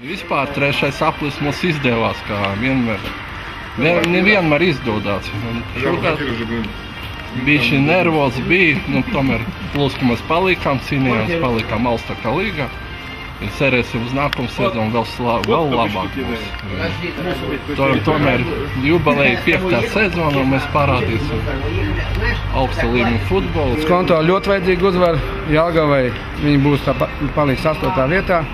Vispār trešais aplis mums izdevās, kā vienmēr. Nevienmēr izdodas. Bišķi nervos bija, tomēr plus, ka mēs palikām, cīnījāmies, palikām augstākā līgā. Cerēsim uz nākamo sezonu vēl labāk. Tomēr jubileja 5. sezona, un mēs parādīsim augsta līmeņa futbolu. Skonto ļoti vajadzīga uzvara Jelgavai. Viņi būs paliks 8. vietā.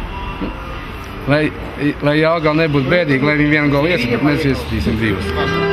Lai Jelgava nebūtu bēdīgi, lai viņi vienu golu iesaka, bet mēs iesatīsim 2.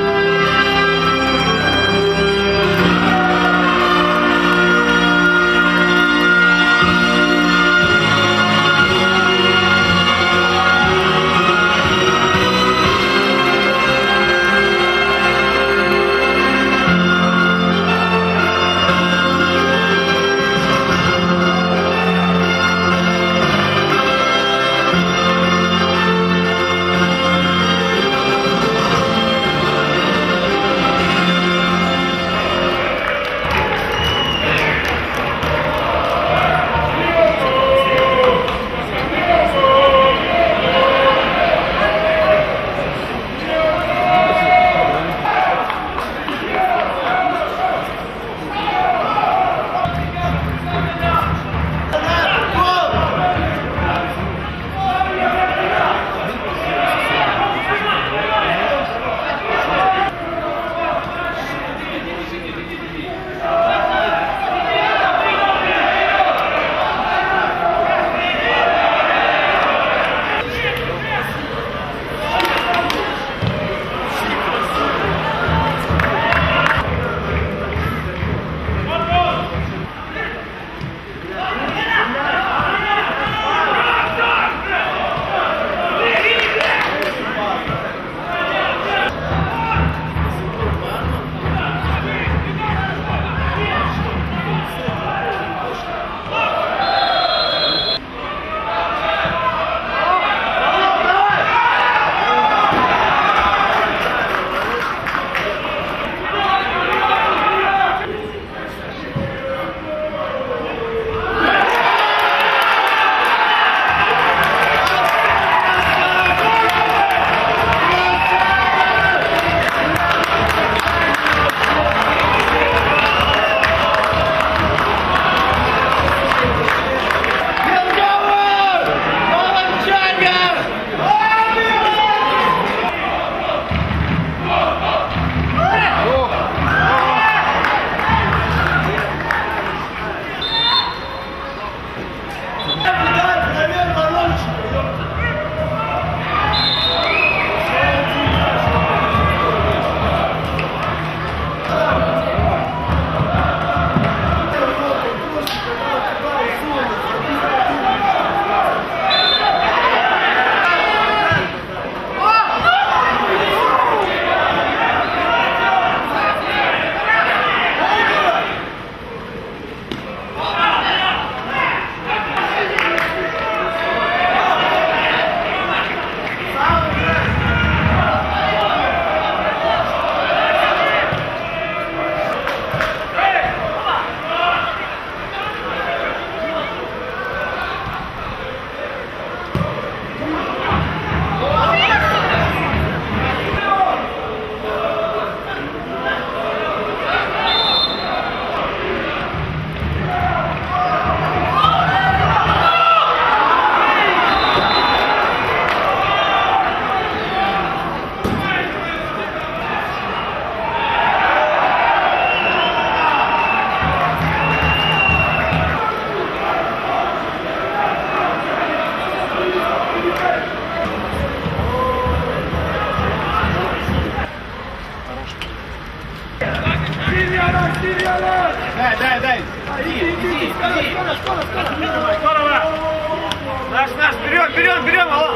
Дай. Иди. Скоро. Наш, берем, алло.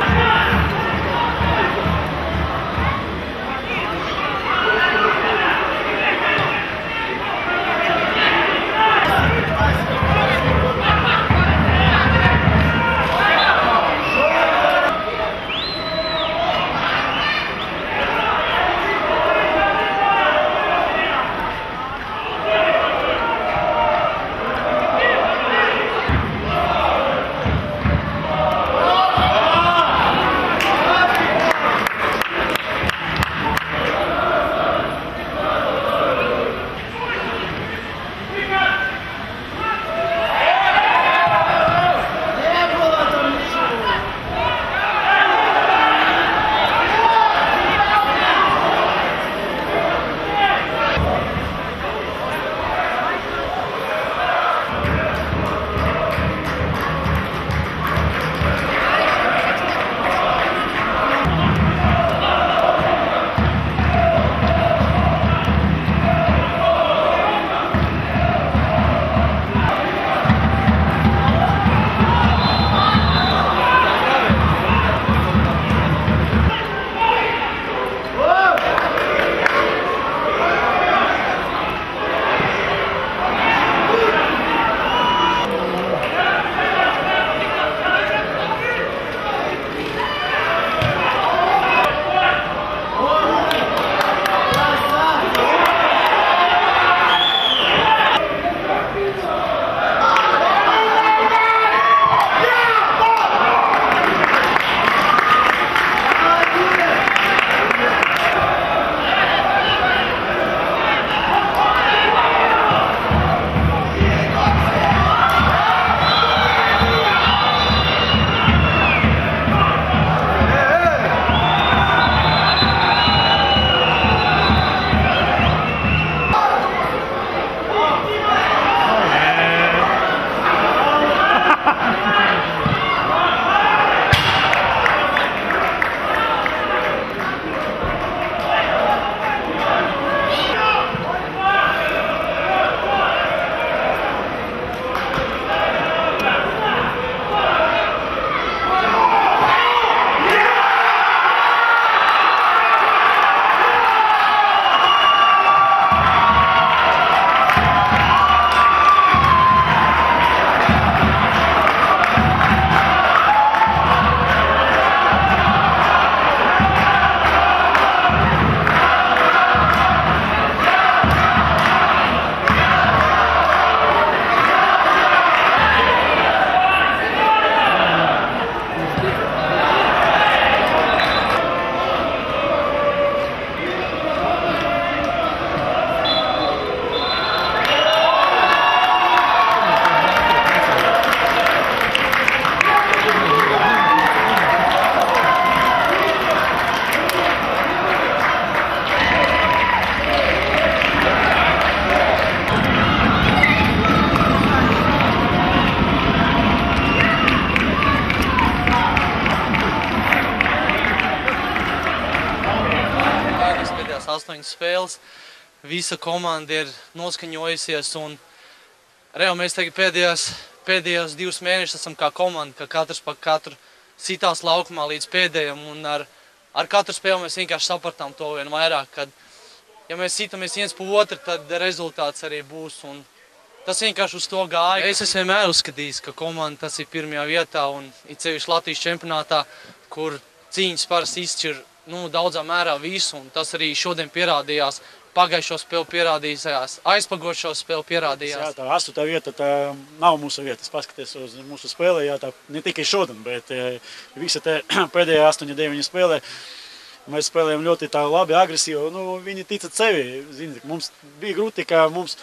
8 spēles. Visa komanda ir noskaņojusies un reāli mēs tagad pēdējos 2 mēnešus esam kā komanda, ka katrs pa katru sitās laukumā līdz pēdējam un ar katru spēli mēs vienkārši sapratām to vien vairāk, kad ja mēs sitamies viens pa otru, tad rezultāts arī būs un tas vienkārši uz to gāja. Es esmu vienmēr uzskatījis, ka komanda tas ir pirmajā vietā un it sevišķi Latvijas čempionātā, kur cīņas parasti izšķir daudzā mērā visu un tas arī šodien pierādījās. Pagājušo spēli pierādījās, aizpagošo spēli pierādījās. Jā, tā 8. vieta tā nav mūsu vieta. Es paskaties uz mūsu spēli, jā, tā ne tikai šodien, bet visa te pēdējā 8-9 spēlē. Mēs spēlējam ļoti tā labi, agresīvi. Viņi tica sevi. Zini, mums bija grūti, ka mums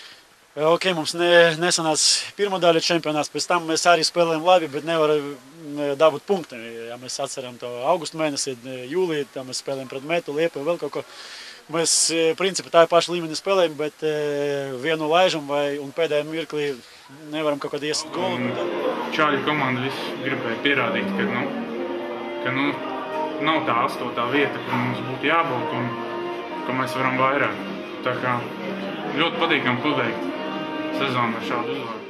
nesanāca pirmā daļa čempionāts, pēc tam mēs arī spēlējam labi, bet nevaram dabūt punktu. Ja mēs atceram to augustu mēnesi, jūliju, tā mēs spēlējam pret Metu, Liepavu, vēl kaut ko. Mēs, principā, tā paša līmenī spēlējam, bet vienu laižam un pēdējā mirklī nevaram kaut kādā iesat golu. Čāļu komanda visu gribēja pierādīt, ka nav tā 8. vieta, kur mums būtu jābūt un ka mēs varam vairāk. Tā kā ļoti patīkam pabeigt sezonu ar šādu uzvaru.